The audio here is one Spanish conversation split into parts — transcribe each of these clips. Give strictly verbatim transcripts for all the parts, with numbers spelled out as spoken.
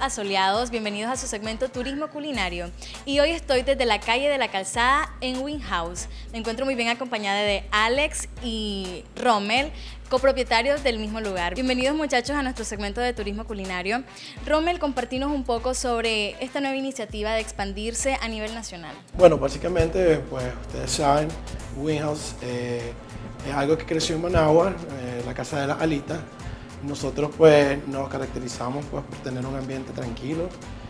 asoleados, bienvenidos a su segmento Turismo Culinario. Y hoy estoy desde la calle de la Calzada en Wing House. Me encuentro muy bien acompañada de Alex y Rommel, copropietarios del mismo lugar. Bienvenidos muchachos a nuestro segmento de Turismo Culinario. Rommel, compartinos un poco sobre esta nueva iniciativa de expandirse a nivel nacional. Bueno, básicamente, pues ustedes saben, Wing House eh, es algo que creció en Managua, eh, la Casa de las Alitas. Nosotros pues nos caracterizamos pues, por tener un ambiente tranquilo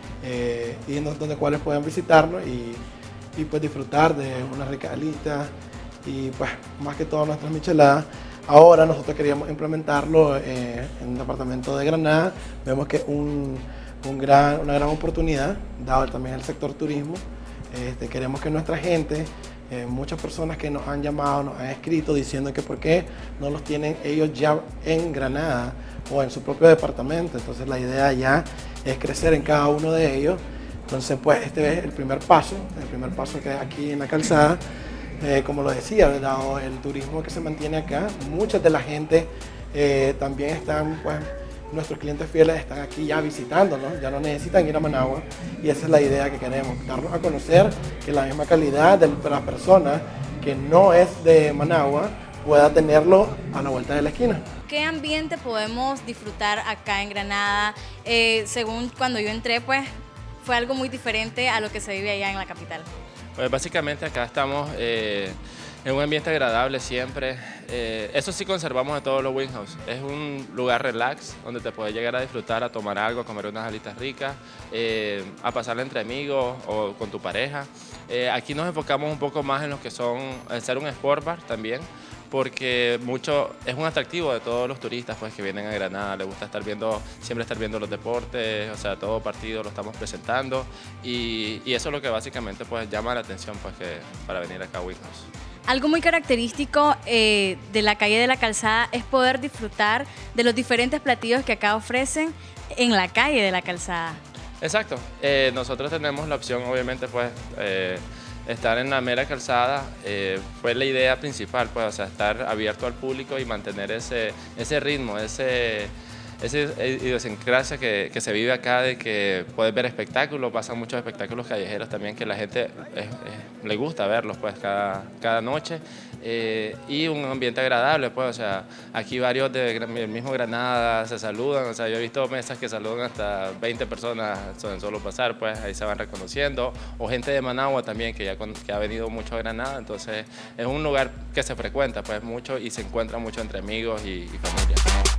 eh, y en donde cuales puedan visitarnos y, y pues disfrutar de una rica alita y pues más que todo nuestras micheladas. Ahora nosotros queríamos implementarlo eh, en el departamento de Granada. Vemos que es un, un gran, una gran oportunidad, dado también el sector turismo. Este, queremos que nuestra gente, eh, muchas personas que nos han llamado, nos han escrito diciendo que por qué no los tienen ellos ya en Granada o en su propio departamento. Entonces la idea ya es crecer en cada uno de ellos. Entonces pues este es el primer paso, el primer paso que es aquí en la calzada. Eh, como lo decía, dado el turismo que se mantiene acá, mucha de la gente eh, también están, pues, nuestros clientes fieles están aquí ya visitándonos, ya no necesitan ir a Managua y esa es la idea que queremos, darnos a conocer que la misma calidad de la persona que no es de Managua pueda tenerlo a la vuelta de la esquina. ¿Qué ambiente podemos disfrutar acá en Granada? Eh, según cuando yo entré, pues fue algo muy diferente a lo que se vive allá en la capital. Pues básicamente acá estamos eh, en un ambiente agradable siempre. Eh, eso sí conservamos de todos los Wing House. Es un lugar relax donde te puedes llegar a disfrutar, a tomar algo, a comer unas alitas ricas, eh, a pasarla entre amigos o con tu pareja. Eh, aquí nos enfocamos un poco más en lo que son, en ser un sport bar también, porque mucho, es un atractivo de todos los turistas pues, que vienen a Granada. Les gusta estar viendo, siempre estar viendo los deportes, o sea, todo partido lo estamos presentando y, y eso es lo que básicamente pues, llama la atención pues, que, para venir acá a Wing House. Algo muy característico eh, de la calle de la Calzada es poder disfrutar de los diferentes platillos que acá ofrecen en la calle de la Calzada. Exacto, eh, nosotros tenemos la opción obviamente pues, eh, estar en la mera calzada, eh, fue la idea principal, pues, o sea, estar abierto al público y mantener ese, ese ritmo, ese, esa idiosincrasia que, que se vive acá de que puedes ver espectáculos, pasan muchos espectáculos callejeros también que la gente es, es, le gusta verlos pues, cada, cada noche. Eh, y un ambiente agradable, pues, o sea, aquí varios del mismo Granada se saludan, o sea, yo he visto mesas que saludan hasta veinte personas en solo pasar, pues, ahí se van reconociendo, o gente de Managua también que ya con, que ha venido mucho a Granada, entonces es un lugar que se frecuenta, pues, mucho y se encuentra mucho entre amigos y, y familia.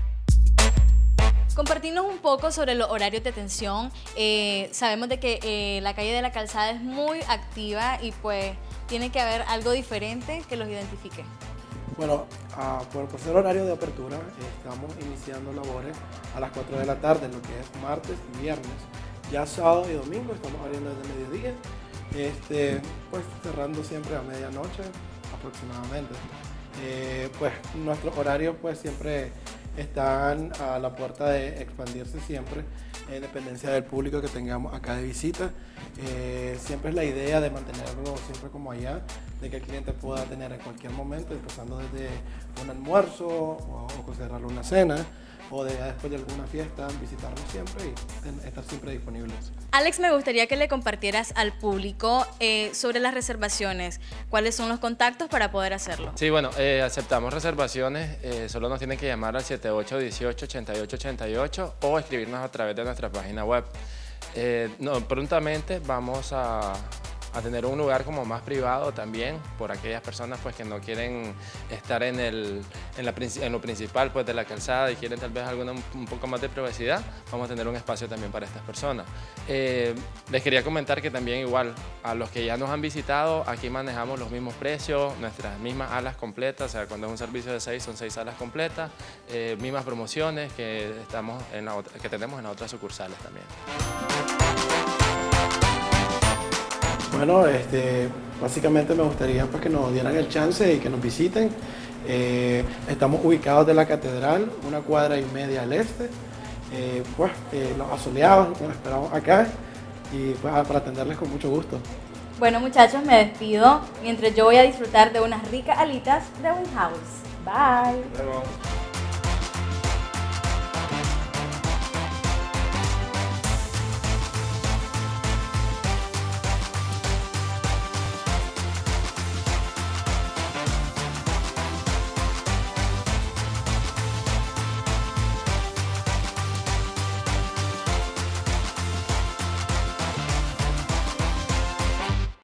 Compartirnos un poco sobre los horarios de atención. Eh, sabemos de que eh, la calle de la Calzada es muy activa y pues tiene que haber algo diferente que los identifique. Bueno, uh, por, por ser horario de apertura, eh, estamos iniciando labores a las cuatro de la tarde, lo que es martes y viernes. Ya sábado y domingo estamos abriendo desde mediodía, este, pues cerrando siempre a medianoche aproximadamente. Eh, pues nuestros horarios pues siempre están a la puerta de expandirse siempre en dependencia del público que tengamos acá de visita. Eh, siempre es la idea de mantenerlo siempre como allá, de que el cliente pueda tener en cualquier momento, empezando desde un almuerzo o, o considerarlo una cena, o de, después de alguna fiesta, visitarnos siempre y estar siempre disponibles. Alex, me gustaría que le compartieras al público eh, sobre las reservaciones. ¿Cuáles son los contactos para poder hacerlo? Sí, bueno, eh, aceptamos reservaciones, eh, solo nos tienen que llamar al siete ocho uno ocho, ocho ocho ocho ocho o escribirnos a través de nuestra página web. Eh, no, prontamente vamos a... a tener un lugar como más privado también, por aquellas personas pues, que no quieren estar en, el, en, la, en lo principal pues, de la calzada y quieren tal vez alguna, un poco más de privacidad, vamos a tener un espacio también para estas personas. Eh, les quería comentar que también igual, a los que ya nos han visitado, aquí manejamos los mismos precios, nuestras mismas alas completas, o sea, cuando es un servicio de seis, son seis alas completas, eh, mismas promociones que, estamos en la otra, que tenemos en las otras sucursales también. Bueno, este, básicamente me gustaría pues, que nos dieran el chance y que nos visiten. Eh, estamos ubicados de la Catedral, una cuadra y media al este. Eh, pues, eh, los asoleados, nos esperamos acá y pues, para atenderles con mucho gusto. Bueno muchachos, me despido mientras yo voy a disfrutar de unas ricas alitas de Wing House. Bye. Luego.